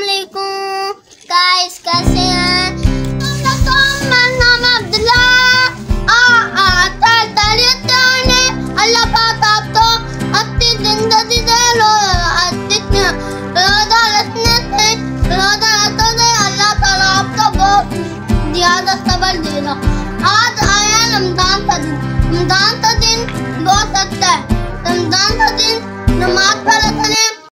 अस्सलामुअलैकुम गाइस, कैसे हैं? मेरा नाम अब्दुल्ला। अल्लाह पाक आपको अच्छी जिंदगी दे, रोजा रखने से अल्लाह ताला आपको बहुत ज्यादा सब्र देगा। आज आया रमजान का दिन। रमजान का दिन बहुत अच्छा है। रमजान का दिन नमाज पढ़